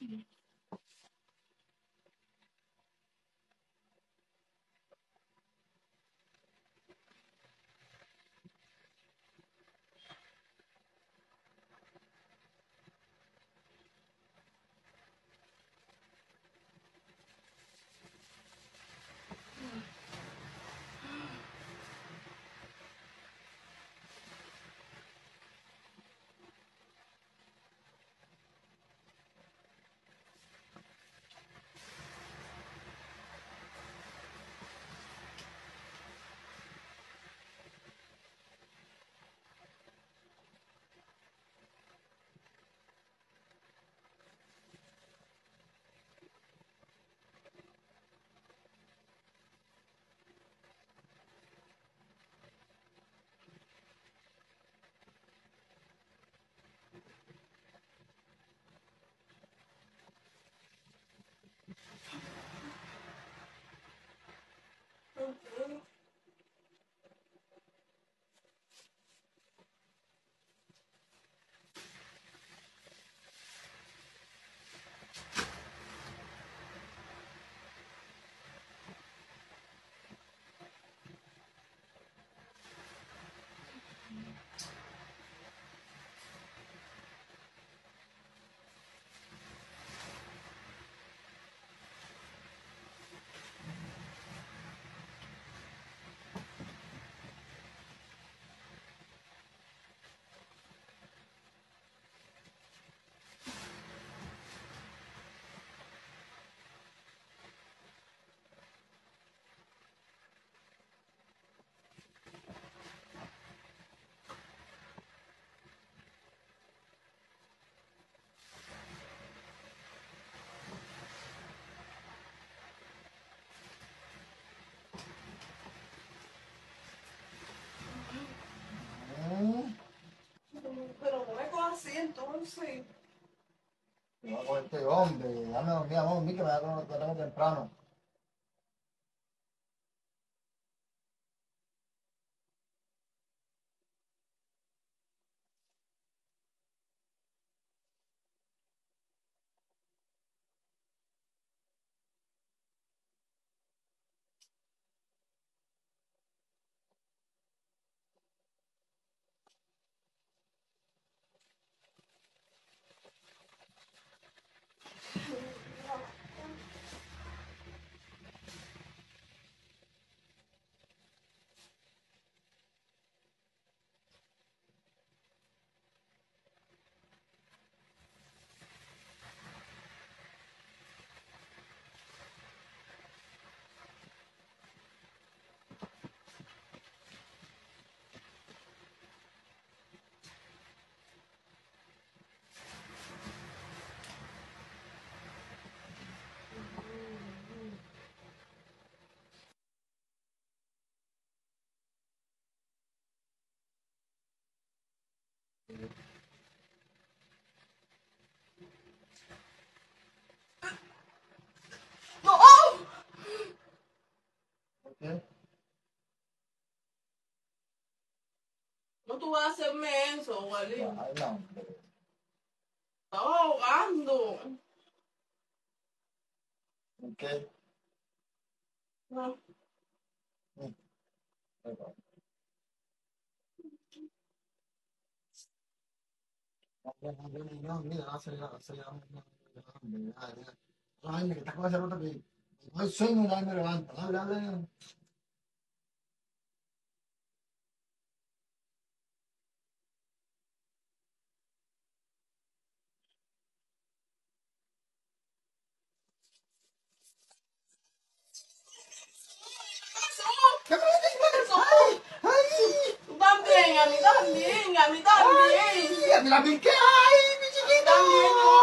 Pero no me cojas así entonces. Me voy a coger este hombre, dame a dormir, vamos a dormir que me voy a acostar temprano. ¡No! ¿Por qué? No tú vas a hacerme eso, Wally. Ay, no, hombre. Estaba ahogando. ¿Por qué? No. No, mira, ay, que estás con ese rato que no hay sueño y nadie me levanta. Habla. ¿Qué Eso. ¡Ay! Tú también, a mí también, a mí también. ¡Ay! ¡A mí la piqué! ¡Ay, mi chiquito! También yo.